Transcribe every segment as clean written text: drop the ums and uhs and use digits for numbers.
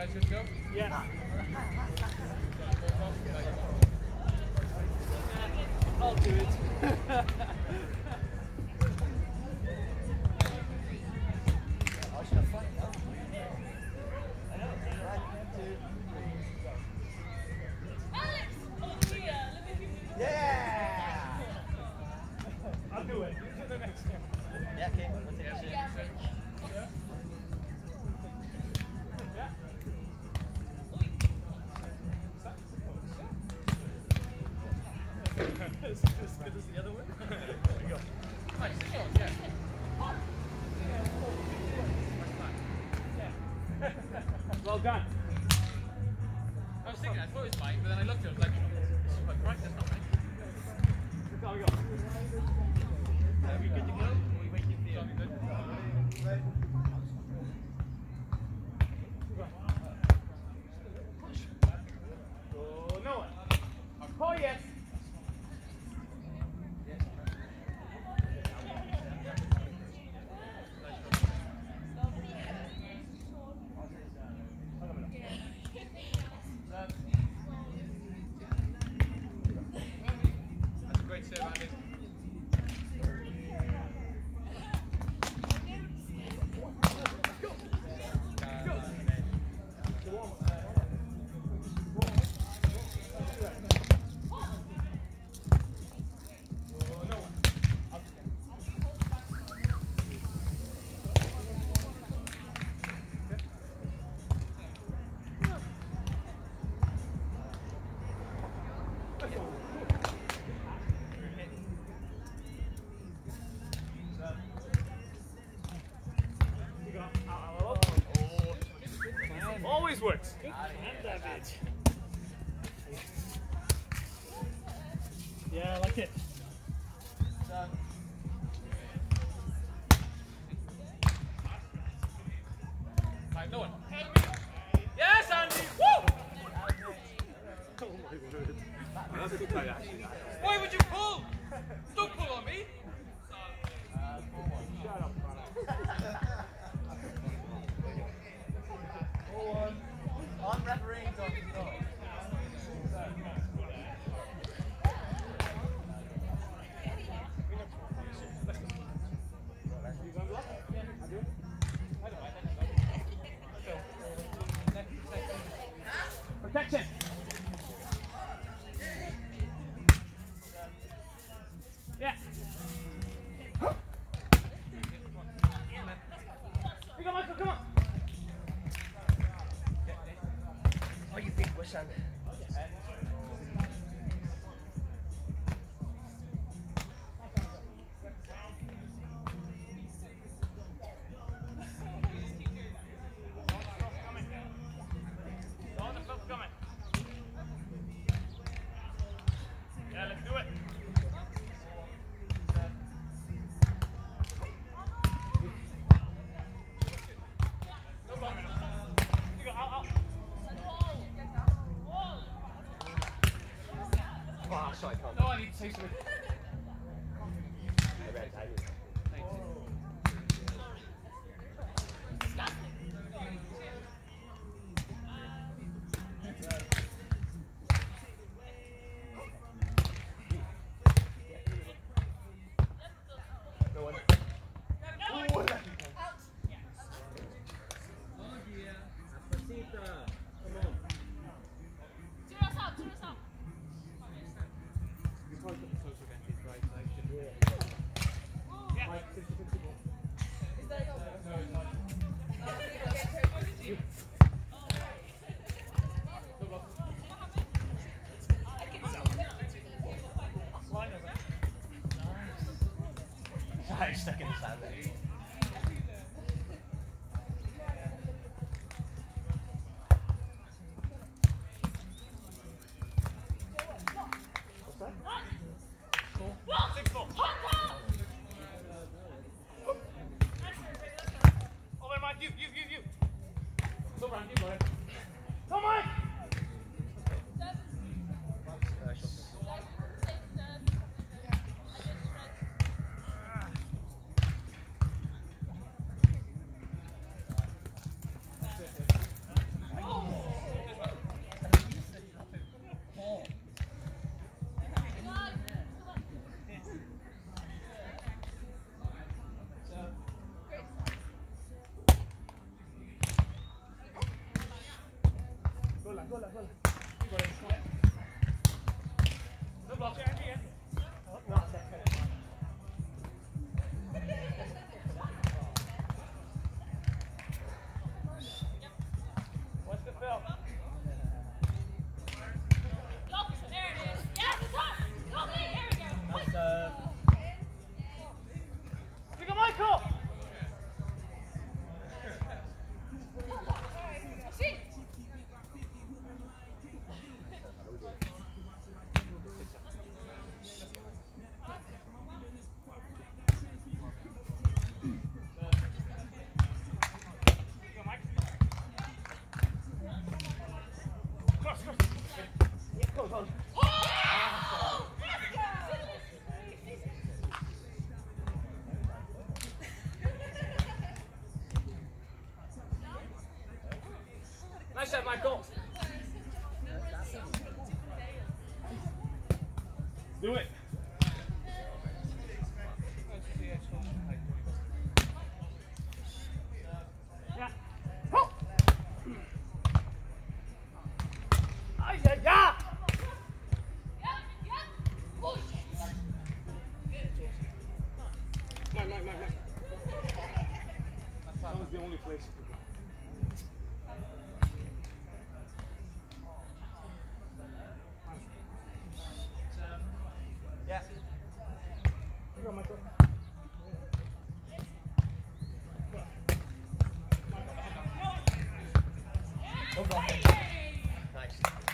guys good to go? Yeah. I'll do it. Yeah! I'll do it. Yeah, okay. As good as the other one. There you go. Nice, yeah. Well done. I was thinking, I thought it was fine, but then I looked at it, I was like, this is quite bright, that's not right. Go, go. Are we good to go? Or are we waiting for you? Good. Oh, no one. Oh, yes. That's a great serve, Andy. Always works. Yeah, I like it. Right, no one. Yes, Andy! Woo! Oh my word. That's a good play, actually. Why would you pull? Don't pull on me! Shut up, I'm refereeing Dr. Scott. Protection. Yeah. You go, Michael, come on. Oh, you big wuss, Andy. Yeah, let's do it. Oh, sorry, I can't. No, I need to say something. I'm stuck in the sand there. Over, Mike, you. Come on, you, boy. Come on! Gola. No block, Andy. No, that's it. What's the fill? There it is. Yes, it's up. Go, there we go. That's Pick up Michael! See? Go. Nice shot, Michael. Do it. Yeah. Ho! Ay, ay, ay! Mike. That was the only place. Yeah. Go, Michael. No blocking. Nice.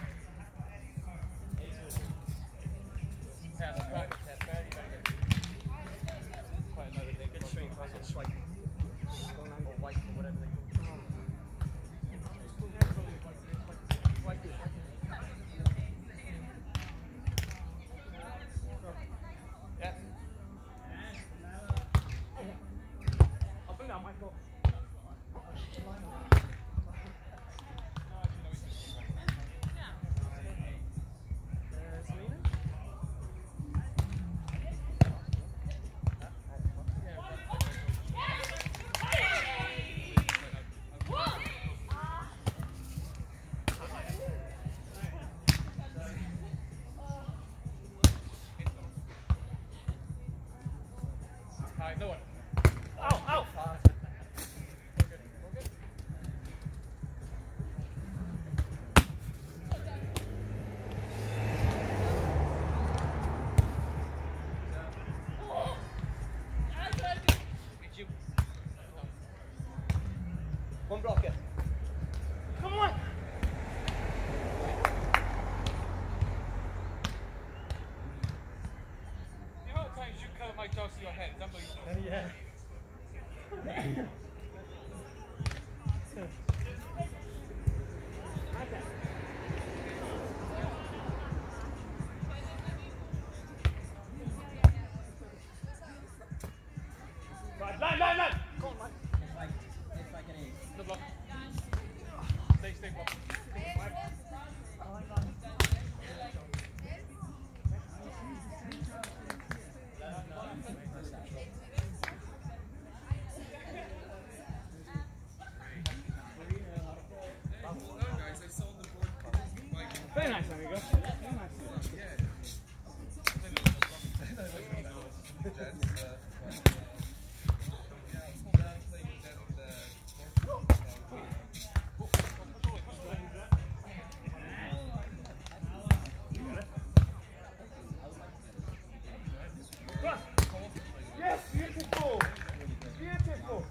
Good stream, good swipe. Or white or whatever they call it. Yeah. I'll bring that, Michael. No one. Ow! One blocker. Come on! The amount of times you cut my jaws to your head is unbelievable. Yeah. Line! Go on, Mike. It's like an ace. No block. Stay block. Very nice, amigo. Very nice. Yes, beautiful. Beautiful.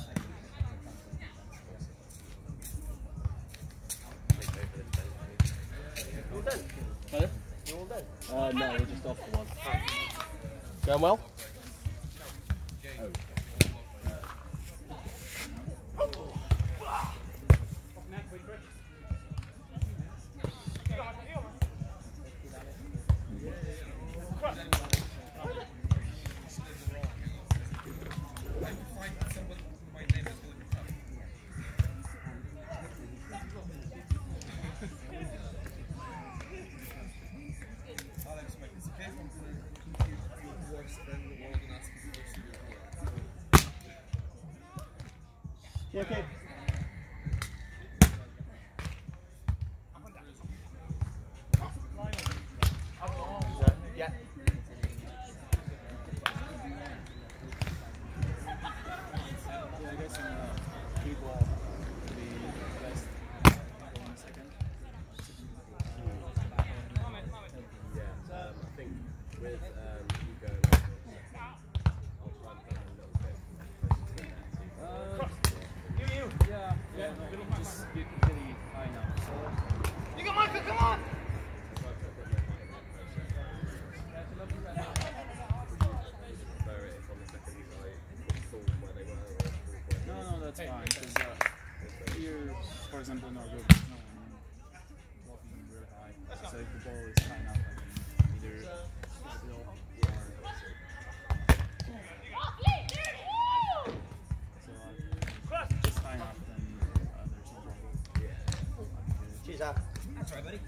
All done? Pardon? You all done? No, we're just off for one. Going well? Yeah, okay. that's fine, because here, for example, in our group, there's no one walking really high. So if the ball is high enough, I can either still or... So just high enough, then there's no problem. Cheers, Al. That's all right, buddy.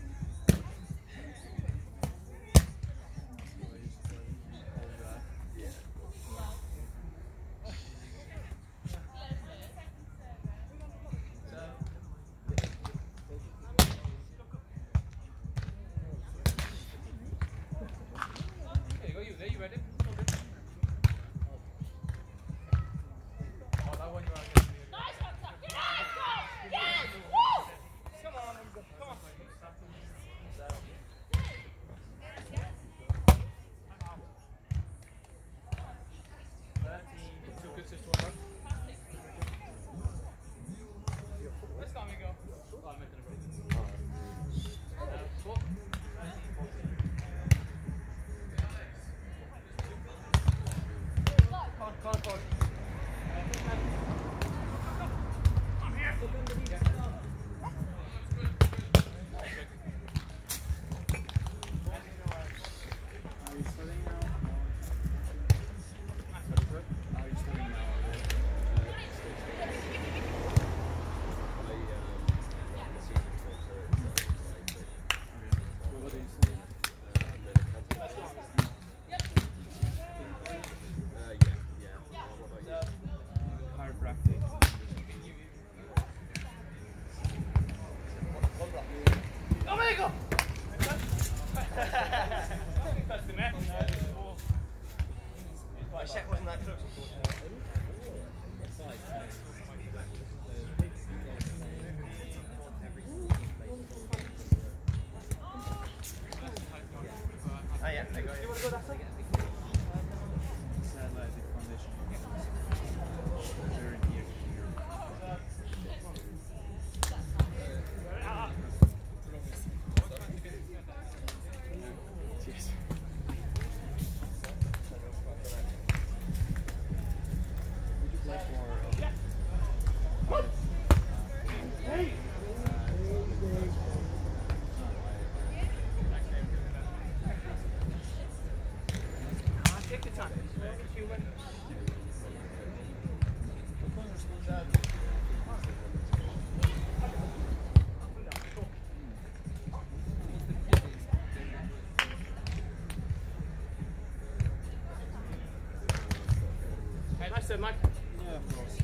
Nice set, Mike. Yeah, of course.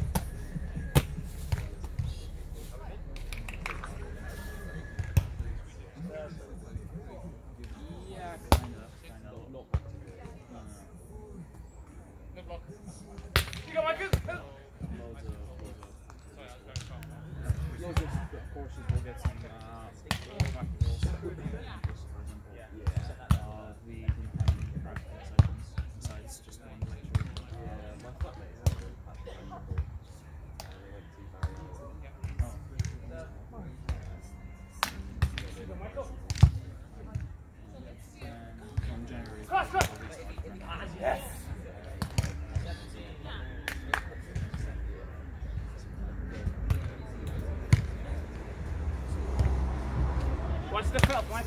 Yeah, kind of. No. Good block. You go, Michael. Loads of courses will get some practicals, for example. We didn't have any practical sessions besides just one lecture. My flatmate and from January, Yes. Watch the cup, Mike.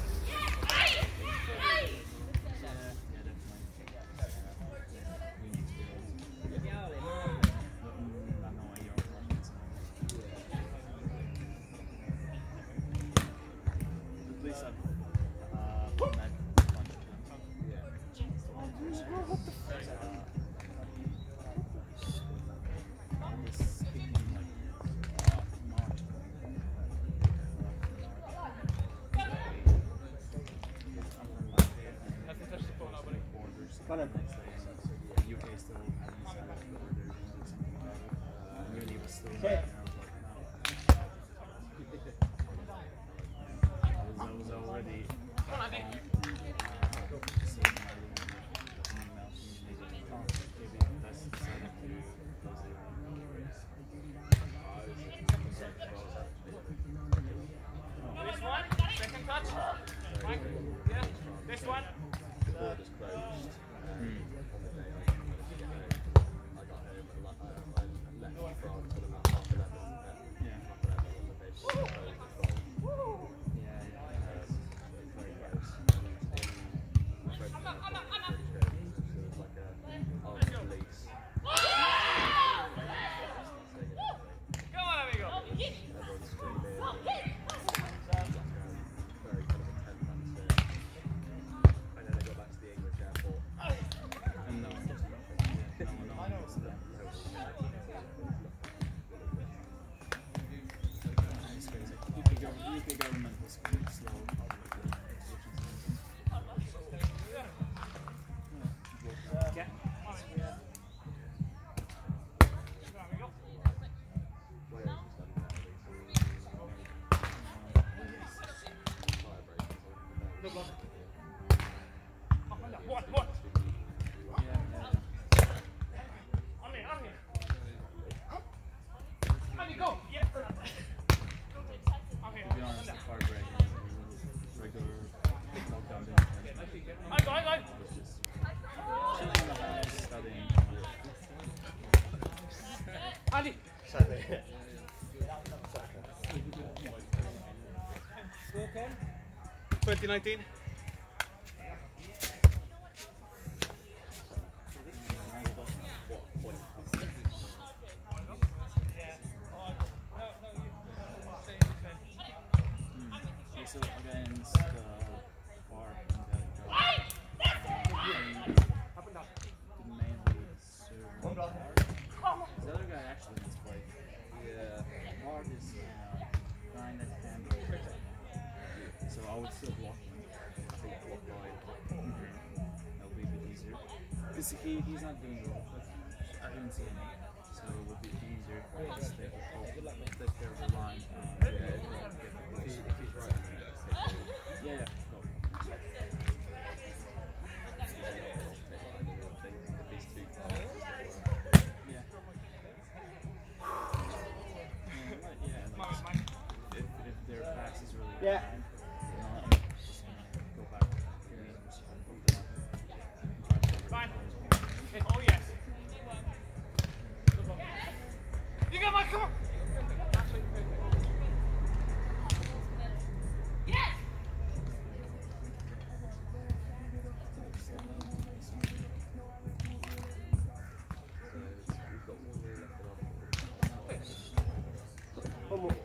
UK government was slow. Yeah. What? On you go. Yeah. To be honest, the car break is regular lockdown. I go. Chilling in the house, studying. Andy. 2019. So against Bar mainly serve Bar. The other guy actually has played. Yeah. Bar is kind of handle. So I would still block him. I think block line. That would be a bit easier. Because he's not doing well, but I didn't see him. So it would be easier to stay take care of the line. Yeah, go. Yeah. If their pass is really Yeah. bad, just go back. Fine. Oh yes. You got my come on. Yes! One more.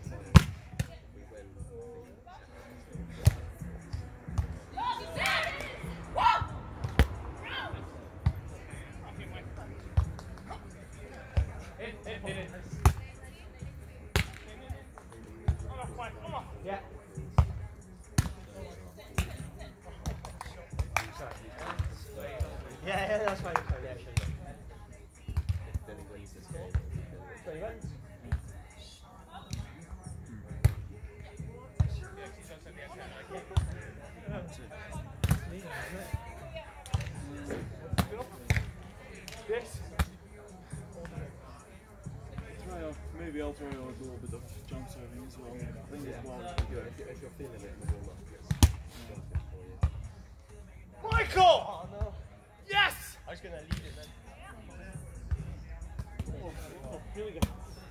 Hit it. Come on. Yeah. Yeah, that's fine. Yeah, sure. 20 runs. Yes. Maybe I'll try a little bit of jump serving as well. I think as well. If you're feeling it in the warm-up, Michael! Oh no. Yes! I was gonna lead it then. Here we go.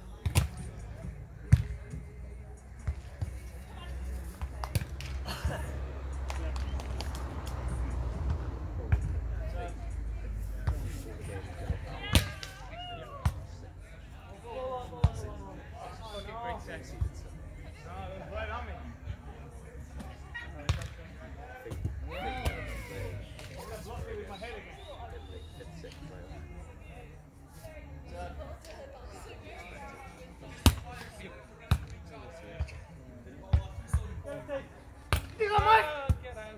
Right on me. Block me with my head again. You got Mike! Get out.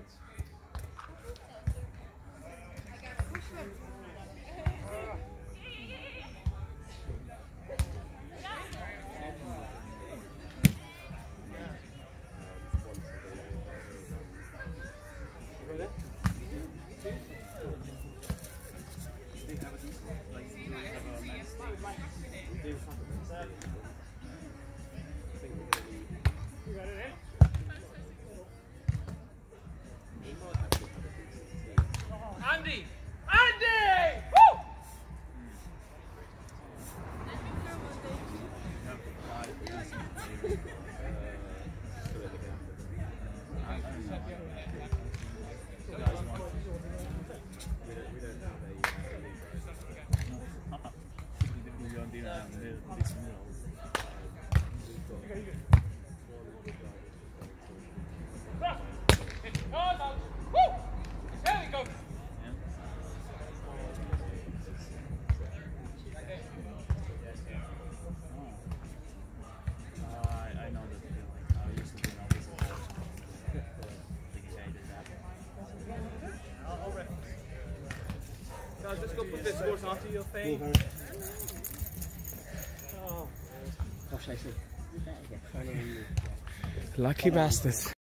You got it in? Andy! Andy! Woo! Oh, no. Woo! There we go. if this goes onto your face. What should I say? Lucky bastards.